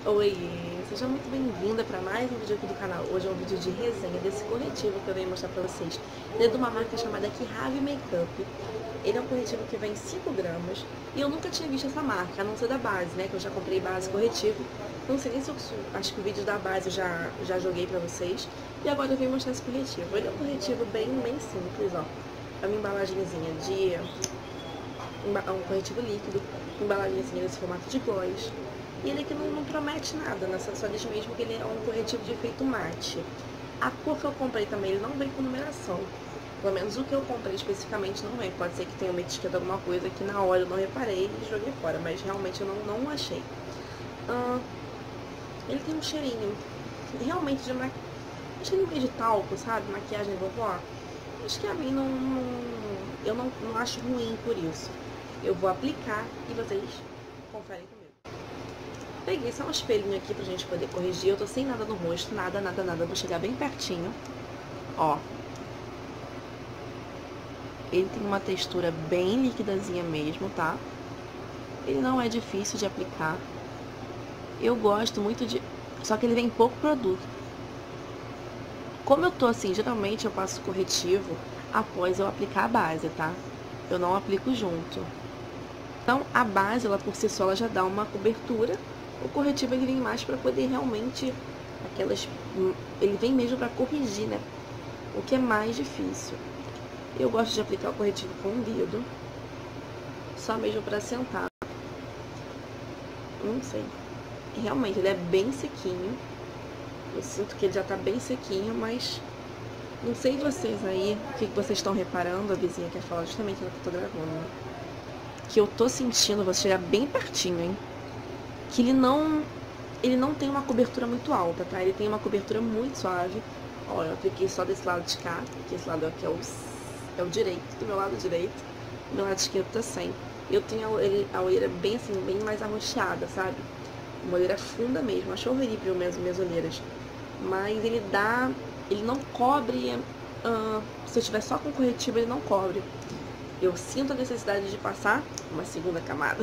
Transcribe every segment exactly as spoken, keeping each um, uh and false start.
Oi, seja muito bem-vinda para mais um vídeo aqui do canal. Hoje é um vídeo de resenha desse corretivo que eu venho mostrar para vocês. Ele é de uma marca chamada Kihave Makeup. Ele é um corretivo que vem cinco gramas e eu nunca tinha visto essa marca, a não ser da base, né? Que eu já comprei base corretivo. Não sei nem se eu acho que o vídeo da base eu já, já joguei para vocês. E agora eu venho mostrar esse corretivo. Ele é um corretivo bem, bem simples, ó. É uma embalagenzinha de... um corretivo líquido, embalagenzinha nesse formato de gloss. E ele aqui não, não promete nada, né? Só diz mesmo que ele é um corretivo de efeito mate. A cor que eu comprei também, ele não vem com numeração. Pelo menos o que eu comprei especificamente não vem. Pode ser que tenha uma etiqueta alguma coisa que na hora eu não reparei e joguei fora, mas realmente eu não, não achei. Ah, ele tem um cheirinho realmente de maquiagem, um cheirinho meio de talco, sabe? Maquiagem vovó. Acho que a mim não, não eu não, não acho ruim por isso. Eu vou aplicar e vocês conferem comigo. Peguei só um espelhinho aqui pra gente poder corrigir. Eu tô sem nada no rosto, nada, nada, nada. Vou chegar bem pertinho. Ó. Ele tem uma textura bem liquidazinha mesmo, tá? Ele não é difícil de aplicar. Eu gosto muito de... Só que ele vem pouco produto. Como eu tô assim, geralmente eu passo corretivo após eu aplicar a base, tá? Eu não aplico junto. Então, a base, ela por si só, ela já dá uma cobertura. O corretivo, ele vem mais pra poder realmente... aquelas Ele vem mesmo pra corrigir, né? O que é mais difícil. Eu gosto de aplicar o corretivo com o dedo. Só mesmo pra sentar. Não sei. Realmente, ele é bem sequinho. Eu sinto que ele já tá bem sequinho, mas... Não sei vocês aí, o que vocês estão reparando. A vizinha quer falar justamente no que eu tô gravando, né? Que eu tô sentindo, vou chegar bem pertinho, hein? Que ele não... Ele não tem uma cobertura muito alta, tá? Ele tem uma cobertura muito suave. Ó, eu apliquei só desse lado de cá. Que esse lado aqui é o, é o direito, do meu lado direito. Do meu lado esquerdo tá sem. Eu tenho a, a olheira bem assim, bem mais arroxeada, sabe? Uma olheira funda mesmo. Acho horrível mesmo minhas olheiras. Mas ele dá... Ele não cobre... Uh, se eu tiver só com corretivo, ele não cobre. Eu sinto a necessidade de passar uma segunda camada.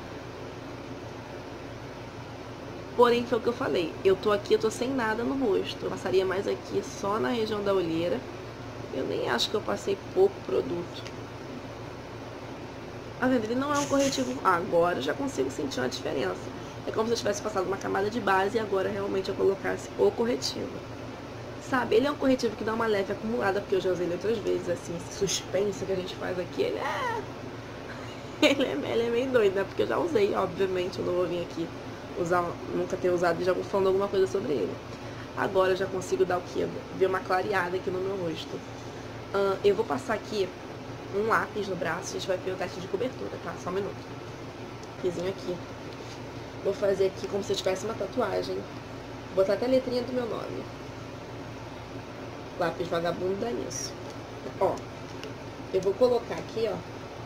Porém, foi o que eu falei. Eu tô aqui, eu tô sem nada no rosto. Eu passaria mais aqui só na região da olheira. Eu nem acho que eu passei pouco produto. Tá vendo? Ele não é um corretivo... Ah, agora eu já consigo sentir uma diferença. É como se eu tivesse passado uma camada de base e agora realmente eu colocasse o corretivo. Sabe, ele é um corretivo que dá uma leve acumulada, porque eu já usei ele outras vezes, assim, esse suspense que a gente faz aqui, ele é... Ele é, ele é meio doido, né? Porque eu já usei, obviamente, eu não vou vir aqui usar, nunca ter usado e já vou falando alguma coisa sobre ele. Agora eu já consigo dar o quê? Ver uma clareada aqui no meu rosto. Uh, eu vou passar aqui um lápis no braço, a gente vai ver o teste de cobertura, tá? Só um minuto. Pizinho aqui. Vou fazer aqui como se eu tivesse uma tatuagem. Vou botar até a letrinha do meu nome. Lápis vagabundo dá nisso. Ó, eu vou colocar aqui, ó.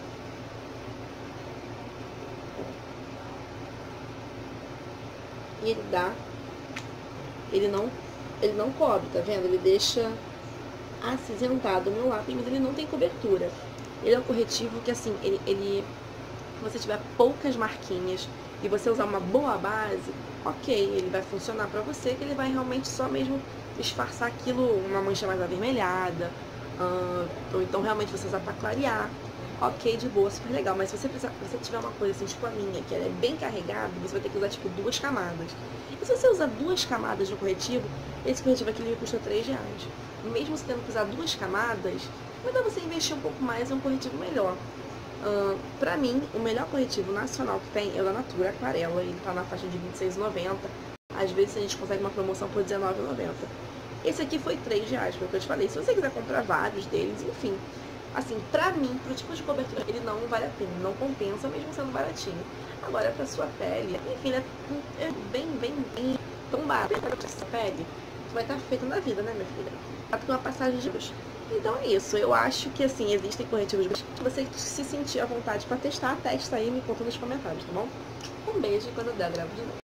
E ele dá, ele não, ele não cobre, tá vendo? Ele deixa acinzentado o meu lápis, mas ele não tem cobertura. Ele é um corretivo que, assim, ele, ele, se você tiver poucas marquinhas e você usar uma boa base, ok, ele vai funcionar pra você, que ele vai realmente só mesmo disfarçar aquilo, uma mancha mais avermelhada, uh, ou então realmente você usar pra clarear, ok, de boa, super legal. Mas se você, precisar, se você tiver uma coisa assim, tipo a minha, que ela é bem carregada, você vai ter que usar, tipo, duas camadas. E se você usar duas camadas no corretivo, esse corretivo aqui ele custa três reais. Mesmo você tendo que usar duas camadas, vai dar você investir um pouco mais em um corretivo melhor. Uh, pra mim, o melhor corretivo nacional que tem é o da Natura Aquarela. Ele tá na faixa de vinte e seis reais e noventa centavos. Às vezes a gente consegue uma promoção por dezenove reais e noventa centavos. Esse aqui foi três reais, foi o que eu te falei. Se você quiser comprar vários deles, enfim. Assim, pra mim, pro tipo de cobertura, ele não vale a pena, não compensa, mesmo sendo baratinho. Agora, pra sua pele, enfim, é, é bem, bem, bem tão barato pra sua pele, que vai estar feita na vida, né, minha filha? Tá com uma passagem de luz. Então é isso, eu acho que, assim, existem corretivos que você se sentir à vontade pra testar, testa aí e me conta nos comentários, tá bom? Um beijo e quando der, eu gravo de novo.